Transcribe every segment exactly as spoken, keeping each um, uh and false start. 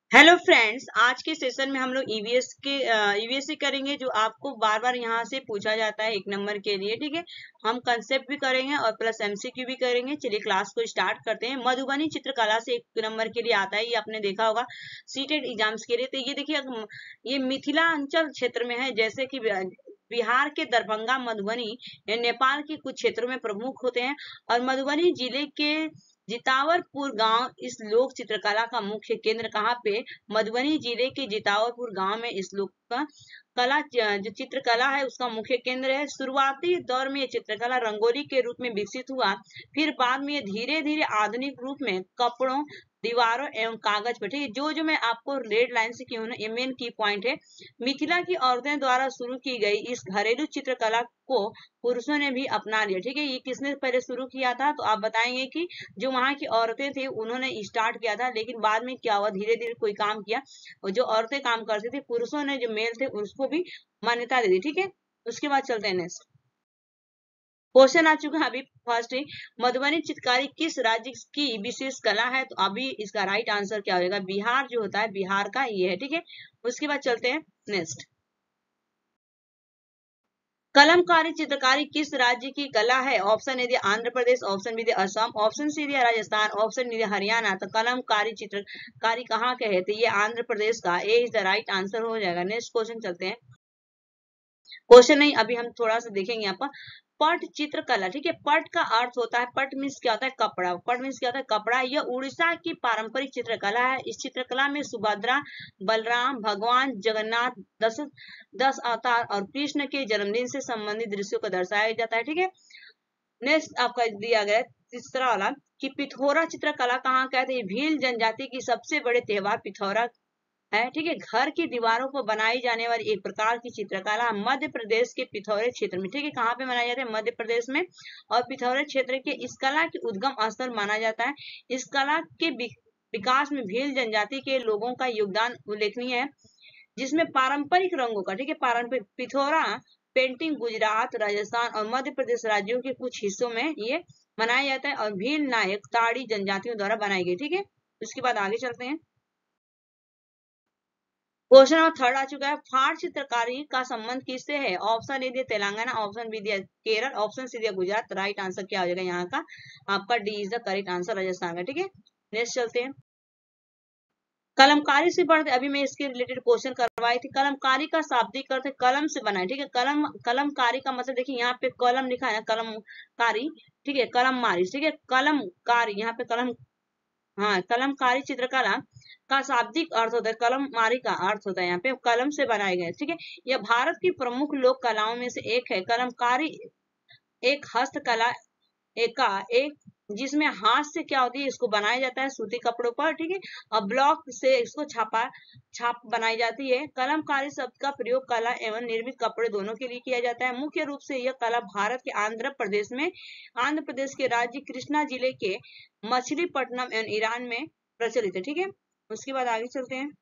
Hello friends, आज के session में हम लोग ईवीएस के ईवीएस से करेंगे जो आपको बार बार यहाँ से पूछा जाता है एक नंबर के लिए। ठीक है, हम कंसेप्ट भी करेंगे और प्लस एमसीक्यू भी करेंगे। चलिए क्लास को स्टार्ट करते हैं। मधुबनी चित्रकला से एक नंबर के लिए आता है, ये आपने देखा होगा सीटेट एग्जाम्स के लिए। तो ये देखिए, ये मिथिलांचल क्षेत्र में है, जैसे कि बिहार के दरभंगा, मधुबनी नेपाल के कुछ क्षेत्रों में प्रमुख होते हैं। और मधुबनी जिले के जितावरपुर गांव इस लोक चित्रकला का मुख्य केंद्र। कहाँ पे? मधुबनी जिले के जितावरपुर गांव में इस लोक का कला जो चित्रकला है उसका मुख्य केंद्र है। शुरुआती दौर में ये चित्रकला रंगोली के रूप में विकसित हुआ, फिर बाद में ये धीरे धीरे आधुनिक रूप में कपड़ों, दीवारों एवं कागज पर। ठीक है, जो जो मैं आपको रेड लाइन से की हूं ना, ये मेन की पॉइंट है। मिथिला की औरतें द्वारा शुरू की गई इस घरेलू चित्रकला को पुरुषों ने भी अपना लिया। ठीक है, ये किसने पहले शुरू किया था? तो आप बताएंगे कि जो वहां की औरतें थी उन्होंने स्टार्ट किया था, लेकिन बाद में क्या हुआ, धीरे धीरे कोई काम किया और जो औरतें काम करती थी, पुरुषों ने जो मेल थे उसको भी मान्यता दे दी। ठीक है, उसके बाद चलते हैं नेक्स्ट क्वेश्चन आ चुका है। अभी फर्स्ट है, मधुबनी चित्रकारी किस राज्य की विशेष कला है? तो अभी इसका राइट आंसर क्या होगा? बिहार जो होता है, बिहार का ये है। ठीक है, उसके बाद चलते हैं नेक्स्ट। कलमकारी चित्रकारी किस राज्य की कला है? ऑप्शन ए दिया आंध्र प्रदेश, ऑप्शन बी दिया असम, ऑप्शन सी दिया राजस्थान, ऑप्शन डी दिया हरियाणा। तो कलमकारी चित्रकारी कहाँ के है? तो ये आंध्र प्रदेश का A is the right answer हो जाएगा। नेक्स्ट क्वेश्चन चलते हैं। क्वेश्चन नहीं, अभी हम थोड़ा सा देखेंगे यहाँ पर। पट चित्रकला। ठीक है, पट का अर्थ होता है, पट मीन्स क्या होता है? कपड़ा। पट मीन्स क्या होता है? कपड़ा। यह उड़ीसा की पारंपरिक चित्रकला है। इस चित्रकला में सुभद्रा, बलराम, भगवान जगन्नाथ, दस दस अवतार और कृष्ण के जन्मदिन से संबंधित दृश्यों को दर्शाया जाता है। ठीक है, नेक्स्ट आपका दिया गया तीसरा वाला कि पिथौरा चित्रकला कहाँ का है? भील जनजाति की सबसे बड़े त्योहार पिथौरा है। ठीक है, घर की दीवारों पर बनाई जाने वाली एक प्रकार की चित्रकला मध्य प्रदेश के पिथौरे क्षेत्र में। ठीक है, कहाँ पे मनाया जाता है? मध्य प्रदेश में। और पिथौरे क्षेत्र के इस कला की उद्गम स्थल माना जाता है। इस कला के विकास में भील जनजाति के लोगों का योगदान उल्लेखनीय है, जिसमें पारंपरिक रंगों का। ठीक है, पारंपरिक पिथौरा पेंटिंग गुजरात, राजस्थान और मध्य प्रदेश राज्यों के कुछ हिस्सों में ये मनाया जाता है और भील नायक ताड़ी जनजातियों द्वारा बनाई गई। ठीक है, उसके बाद आगे चलते हैं। क्वेश्चन नंबर थर्ड आ चुका है। फाड़ चित्रकारी का संबंध किससे है? ऑप्शन ए दिया तेलंगाना, ऑप्शन बी दिया केरल, ऑप्शन सी दिया गुजरात। राइट आंसर क्या हो जाएगा यहाँ का? आपका D is the correct answer, Rajasthan का। ठीक है, नेक्स्ट चलते हैं। कलमकारी से पढ़ते, अभी मैं इसके रिलेटेड क्वेश्चन करवाई थी। कलमकारी का शाब्दिक अर्थ है कलम से बना है। ठीक है, कलम कलमकारी का मतलब देखिए यहाँ पे कलम लिखा है ना, कलमकारी। ठीक है, कलम मारी। ठीक है, कलमकारी यहाँ पे कलम, हाँ, कलमकारी चित्रकला का शाब्दिक अर्थ होता है, कलमकारी का अर्थ होता है यहाँ पे कलम से बनाए गए। ठीक है, यह भारत की प्रमुख लोक कलाओं में से एक है। कलमकारी एक हस्तकला एक का एक जिसमें हाथ से क्या होती है, इसको बनाया जाता है सूती कपड़ों पर। ठीक है, और ब्लॉक से इसको छापा छाप बनाई जाती है। कलमकारी शब्द का प्रयोग कला एवं निर्मित कपड़े दोनों के लिए किया जाता है। मुख्य रूप से यह कला भारत के आंध्र प्रदेश में आंध्र प्रदेश के राज्य कृष्णा जिले के मछलीपट्टनम एवं ईरान में प्रचलित है। ठीक है, उसके बाद आगे चलते हैं।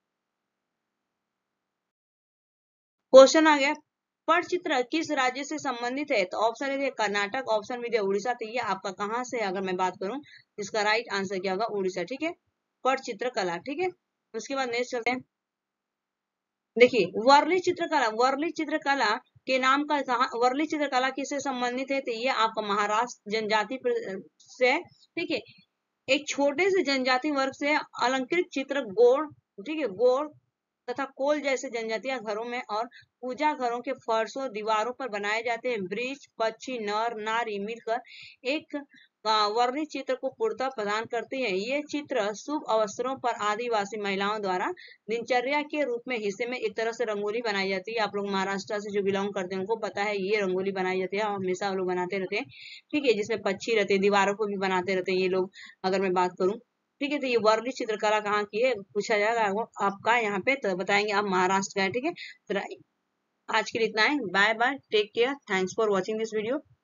क्वेश्चन आ गया, पटचित्र किस राज्य से संबंधित है? तो ऑप्शन है कर्नाटक, ऑप्शन बी उड़ीसा। तो ये आपका कहाँ से है? अगर मैं बात करूं, इसका राइट आंसर क्या होगा? उड़ीसा। ठीक है, पटचित्र कला। ठीक है, उसके बाद नेक्स्ट चलते हैं। देखिए, वर्ली चित्रकला, वर्ली चित्रकला के नाम का कहा, वर्ली चित्रकला किससे संबंधित है? तो ये आपका महाराष्ट्र जनजाति से। ठीक है, एक छोटे से जनजाति वर्ग से अलंकृत चित्र गोड़, ठीक है, गोड़ तथा कोल जैसे जनजातीय घरों में और पूजा घरों के फर्शों, दीवारों पर बनाए जाते हैं। वृक्ष, पक्षी, नर नारी मिलकर एक वर्णित चित्र को पूर्णता प्रदान करते हैं। ये चित्र शुभ अवसरों पर आदिवासी महिलाओं द्वारा दिनचर्या के रूप में हिस्से में एक तरह से रंगोली बनाई जाती है। आप लोग महाराष्ट्र से जो बिलोंग करते हैं उनको पता है, ये रंगोली बनाई जाती है, हमेशा लोग बनाते रहते हैं। ठीक है, जिसमें पक्षी रहते हैं, दीवारों को भी बनाते रहते हैं ये लोग, अगर मैं बात करूं। ठीक है, तो ये वर्ली चित्रकला कहाँ की है पूछा जाएगा आपका यहाँ पे, तो बताएंगे आप महाराष्ट्र का है। ठीक है, तो आज के लिए इतना है। Bye bye, take care, thanks for watching this video.